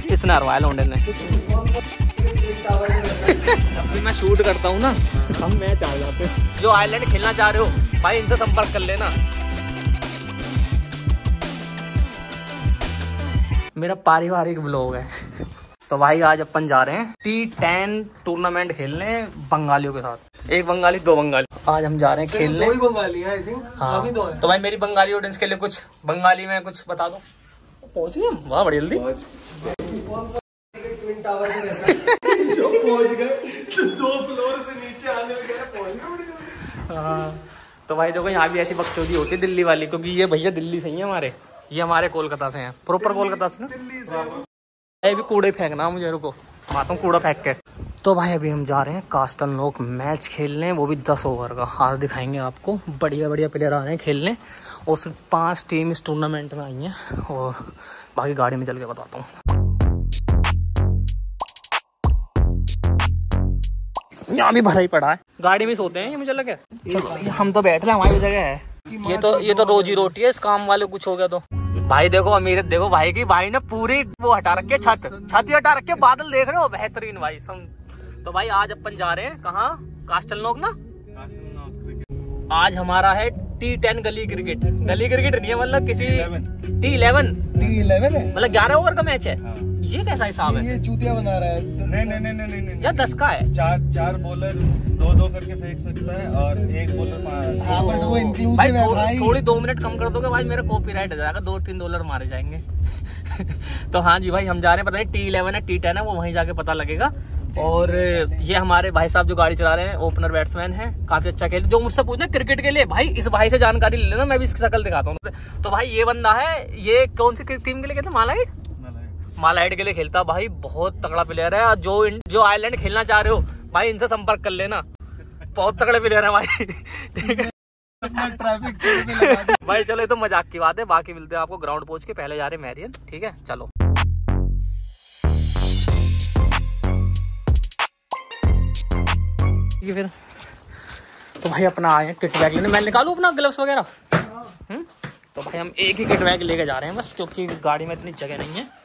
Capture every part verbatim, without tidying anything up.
किसने हरवाया लौंडे ने? मैं शूट करता हूँ ना, हम मैच आ जाते हैं। जो आयरलैंड खेलना चाह रहे हो भाई, इनसे संपर्क कर लेना। मेरा पारिवारिक ब्लॉग है। तो भाई आज अपन जा रहे हैं टी टेन टूर्नामेंट खेलने बंगालियों के साथ। एक बंगाली दो बंगाली, आज हम जा रहे हैं खेलने। दो ही बंगाली हैं आई थिंक। हाँ हम ही दो हैं। तो भाई मेरी बंगाली ऑडियंस के लिए कुछ बंगाली में कुछ बता दो। पहुंच गए हम, वाह बड़ी जल्दी। ट्विन टावर में रहता है। जो पहुंच गए तो दो फ्लोर से नीचे आने वगैरह पहुंच गए। हाँ तो भाई देखो यहाँ भी ऐसी बकचोदी होती है दिल्ली वाली, क्योंकि ये भैया दिल्ली से ही है हमारे, ये हमारे कोलकाता से हैं, प्रॉपर कोलकाता से ना। दिल्ली से अभी कूड़े फेंकना मुझे, रुको माता हूँ कूड़ा फेंक के। तो भाई अभी हम जा रहे हैं कास्टल नोक मैच खेलने, वो भी दस ओवर का। आज दिखाएंगे आपको, बढ़िया बढ़िया प्लेयर आ रहे हैं खेलने और सिर्फ पांच टीम इस टूर्नामेंट में आई हैं और बाकी गाड़ी में चल के बताता हूँ। यहाँ भी भरा ही पड़ा है, गाड़ी में सोते हैं ये मुझे लगे। हम तो बैठ रहे हैं, हमारी जगह है। ये तो ये तो रोजी रोटी है, इस काम वाले कुछ हो गया तो। भाई देखो अमीरत देखो भाई की, भाई ने पूरी वो हटा रखी है, छत छत हटा रखी है, बादल देख रहे हो बेहतरीन भाई सम। तो भाई आज अपन जा रहे हैं कहाँ, कास्टल नोक ना। आज हमारा है टी टेन गली क्रिकेट। गली क्रिकेट नहीं है मतलब किसी टी इलेवन टी इलेवन है, मतलब ग्यारह ओवर का मैच है। हाँ। ये कैसा हिसाब है? ये चूतिया बना रहा है। नहीं नहीं नहीं नहीं नहीं या दस का है। चार चार बॉलर दो दो करके फेंक सकता है और एक बॉलर। हाँ बट वो इंक्लूसिव भाई, है थो, भाई। थोड़ी दो मिनट कम कर दोगे भाई, मेरा कॉपीराइट हो जाएगा, दो तीन डॉलर मारे जाएंगे। तो हाँ जी भाई हम जा रहे हैं, पता नहीं टी इलेवन है टी टेन है, वो वहीं जाके पता लगेगा। और ये हमारे भाई साहब जो गाड़ी चला रहे हैं ओपनर बैट्समैन है, काफी अच्छा खेल। जो मुझसे पूछना क्रिकेट के लिए भाई इस भाई से जानकारी ले लेना, मैं भी इसकी शक्ल दिखाता हूँ। तो भाई ये बंदा है, ये कौन सी टीम के लिए कहते हैं, मालाइट मालाइट के लिए खेलता है भाई, बहुत तगड़ा प्लेयर है। जो जो आयरलैंड खेलना चाह रहे हो भाई, इनसे संपर्क कर लेना, बहुत तगड़े प्लेयर है भाई। ठीक है भाई चलो ये तो मजाक की बात है, बाकी मिलते हैं आपको ग्राउंड पहुंच के। पहले जा रहे हैं मैरियन, ठीक है चलो। फिर तो भाई अपना आए हैं किट बैग लेने, मैं निकालूं अपना ग्लव्स वगैरह। हम्म तो भाई हम एक ही किट बैग लेके जा रहे हैं बस, क्योंकि गाड़ी में इतनी जगह नहीं है।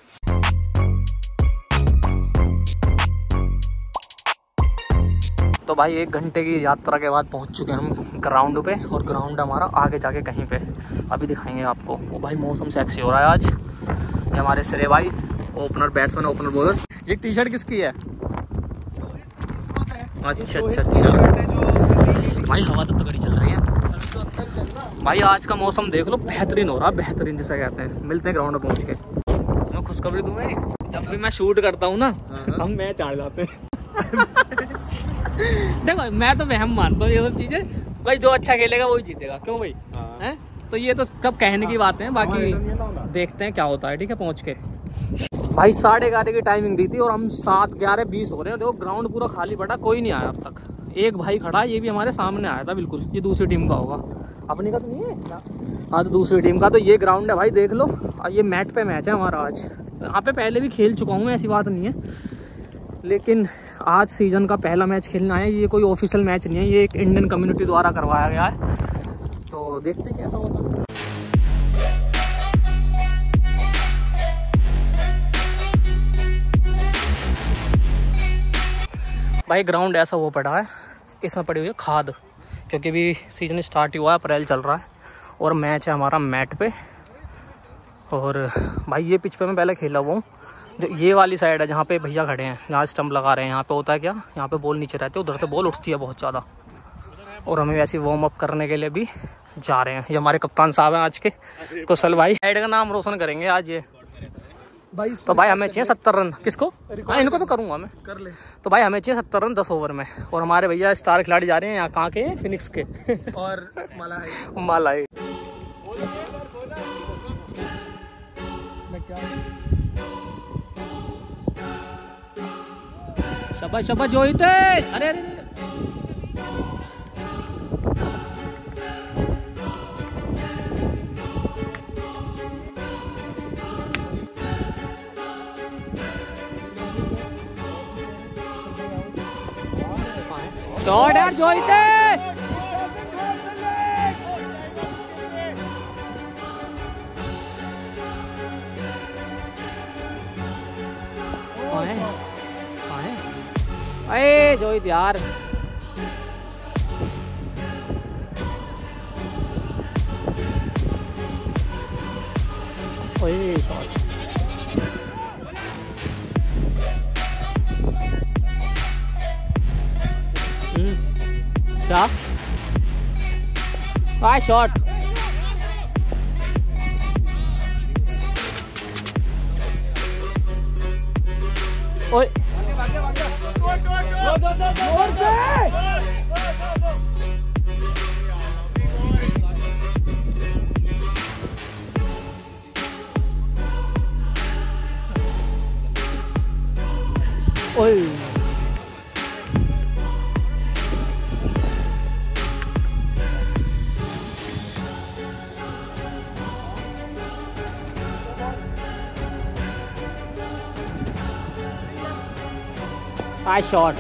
तो भाई एक घंटे की यात्रा के बाद पहुंच चुके हैं हम ग्राउंड पे, और ग्राउंड हमारा आगे जाके कहीं पे अभी दिखाएंगे आपको। वो भाई मौसम सेक्सी हो रहा है आज। ये हमारे श्रेय भाई ओपनर बैट्समैन ओपनर बॉलर। ये टी शर्ट किसकी है? अच्छा अच्छा अच्छा भाई हवा तो तगड़ी चल रही है भाई। आज का मौसम देख लो, बेहतरीन हो रहा है, बेहतरीन जिसे कहते हैं। मिलते हैं ग्राउंड में पहुंच के। मैं खुशखबरी दूंगा, जब भी मैं शूट करता हूँ ना हम मैच आ जाते हैं। देखो मैं तो वहम मानता हूँ ये सब चीजें भाई, जो अच्छा खेलेगा वही जीतेगा, क्यों भाई हैं? तो ये तो कब कहने की बात है, बाकी देखते हैं क्या होता है। ठीक है पहुंच के भाई साढ़े ग्यारह की टाइमिंग दी थी और हम सात ग्यारह बीस हो रहे हैं। देखो ग्राउंड पूरा खाली पड़ा, कोई नहीं आया अब तक। एक भाई खड़ा, ये भी हमारे सामने आया था बिल्कुल, ये दूसरी टीम का होगा, अपनी का तो नहीं है। हाँ तो दूसरी टीम का। तो ये ग्राउंड है भाई देख लो, और ये मैट पे मैच है हमारा आज। यहाँ पे पहले भी खेल चुका हूँ, ऐसी बात नहीं है, लेकिन आज सीजन का पहला मैच खेलना है। ये कोई ऑफिशियल मैच नहीं है, ये एक इंडियन कम्युनिटी द्वारा करवाया गया है। तो देखते हैं कैसा होता है। भाई ग्राउंड ऐसा वो पड़ा है, इसमें पड़ी हुई है खाद, क्योंकि अभी सीजन स्टार्ट हुआ है, अप्रैल चल रहा है और मैच है हमारा मैट पे। और भाई ये पिच पे मैं पहले खेला हुआ हूँ, जो ये वाली साइड है जहाँ पे भैया खड़े हैं, जहाँ स्टंप लगा रहे हैं। यहाँ पे होता है क्या, यहाँ पे बॉल नीचे रहती है, उधर से बॉल उठती है बहुत ज़्यादा। और हमें वैसे वार्म अप करने के लिए भी जा रहे हैं। ये हमारे कप्तान साहब हैं आज के, कुशल भाई। साइड का नाम रोशन करेंगे आज ये भाई। तो भाई हमें चाहिए सत्तर रन। किसको? हाँ इनको तो करूँगा मैं, कर ले। तो भाई हमें चाहिए सत्तर रन दस ओवर में। और हमारे भैया स्टार खिलाड़ी जा रहे हैं यहाँ, कहाँ के, फिनिक्स के और मालाइट मालाइट। शाबाश शाबाश जोहित। अरे अरे शॉट यार जोहित। कहाँ है कहाँ है? अरे जोहित यार, ओए शॉट। हम्म क्या आ शॉट। ओए ओए I shot.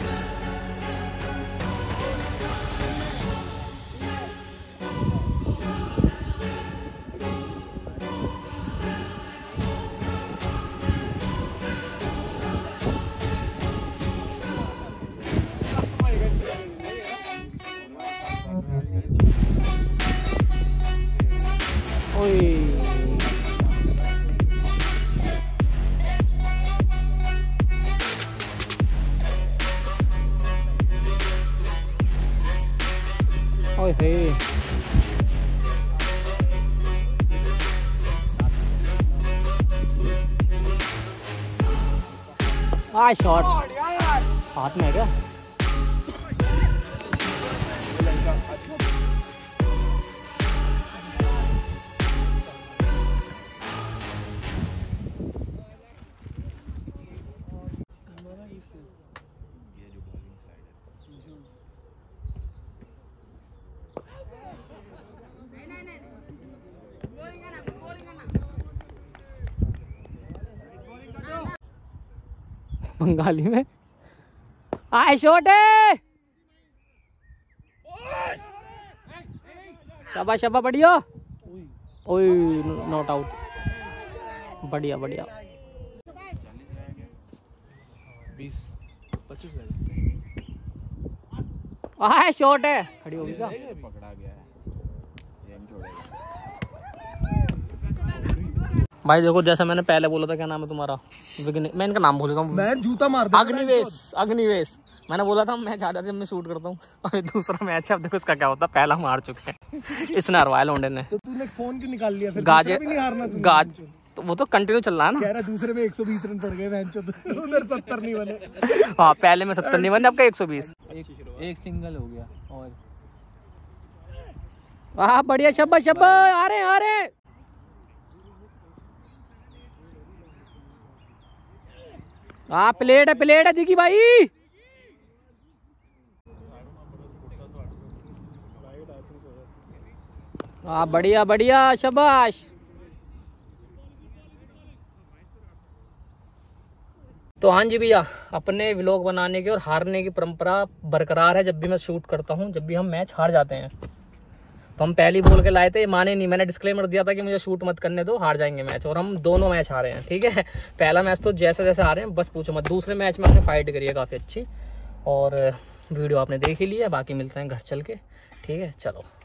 Oi. ओए हे आ शॉट हाथ में है क्या? बंगाली में आए शॉट है। शाबाश शाबाश बढ़िया। ओए नॉट आउट। बढ़िया बढ़िया। बीस पच्चीस आए शॉट है। खड़ी होगी क्या? पकड़ा गया है। भाई देखो, जैसा मैंने पहले बोला था, क्या नाम है तुम्हारा? मैं इनका नाम बोलता हूँ, मैं जूता मार दूं। अग्निवेश। अग्निवेश मैंने बोला था मैं ज्यादा दिन में शूट करता हूँ। अभी दूसरा मैच है, अब देखो इसका क्या होता है। पहला मार चुके हैं इसने, हरवाया लोंडे ने। तो तूने फोन क्यों निकाल लिया फिर? गाजे भी नहीं हारना तूने। गाज तो वो तो कंटिन्यू चल रहा है ना। कह रहा दूसरे में एक सौ बीस रन पड़ गए बहन चोद, उधर सत्तर नहीं बने। हाँ पहले में सत्तर नहीं बने, अब का एक सौ बीस। एक सिंगल हो गया। और वाह बढ़िया शाबाश शाबाश। आ रहे आ रहे। हाँ प्लेट है प्लेट है दिखी भाई। हाँ बढ़िया बढ़िया शाबाश। तो हाँ जी भैया, अपने व्लॉग बनाने की और हारने की परंपरा बरकरार है। जब भी मैं शूट करता हूँ, जब भी हम मैच हार जाते हैं, तो हम पहले बोल के लाए थे, माने नहीं। मैंने डिस्क्लेमर दिया था कि मुझे शूट मत करने दो, हार जाएंगे मैच। और हम दोनों मैच हारे हैं, ठीक है। पहला मैच तो जैसे जैसे हारे हैं बस पूछो मत। दूसरे मैच में हमने फाइट करी है काफ़ी अच्छी, और वीडियो आपने देख ही लिया। बाकी मिलते हैं घर चल के, ठीक है। चलो।